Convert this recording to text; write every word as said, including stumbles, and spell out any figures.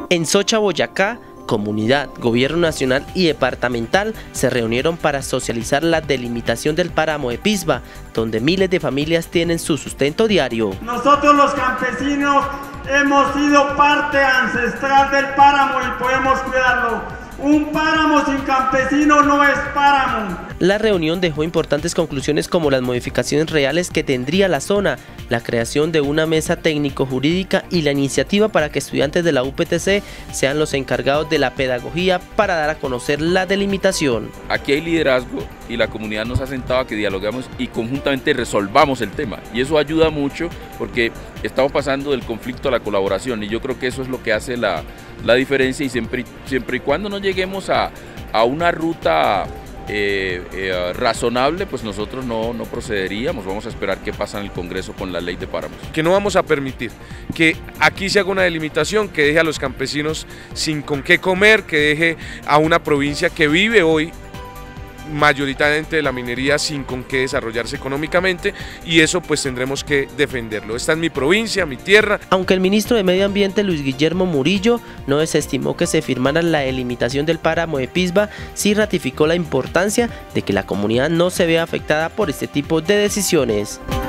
En Socha, Boyacá, comunidad, gobierno nacional y departamental se reunieron para socializar la delimitación del páramo de Pisba, donde miles de familias tienen su sustento diario. Nosotros los campesinos hemos sido parte ancestral del páramo y podemos cuidarlo. Un páramo sin campesino no es páramo. La reunión dejó importantes conclusiones como las modificaciones reales que tendría la zona, la creación de una mesa técnico-jurídica y la iniciativa para que estudiantes de la U P T C sean los encargados de la pedagogía para dar a conocer la delimitación. Aquí hay liderazgo y la comunidad nos ha sentado a que dialogamos y conjuntamente resolvamos el tema. Y eso ayuda mucho porque estamos pasando del conflicto a la colaboración y yo creo que eso es lo que hace la, la diferencia y siempre, siempre y cuando no lleguemos a, a una ruta Eh, eh, razonable, pues nosotros no, no procederíamos, vamos a esperar qué pasa en el Congreso con la ley de páramos. Que no vamos a permitir que aquí se haga una delimitación que deje a los campesinos sin con qué comer, que deje a una provincia que vive hoy mayoritariamente de la minería sin con qué desarrollarse económicamente, y eso pues tendremos que defenderlo. Esta es mi provincia, mi tierra. Aunque el ministro de Medio Ambiente, Luis Guillermo Murillo, no desestimó que se firmara la delimitación del páramo de Pisba, sí ratificó la importancia de que la comunidad no se vea afectada por este tipo de decisiones.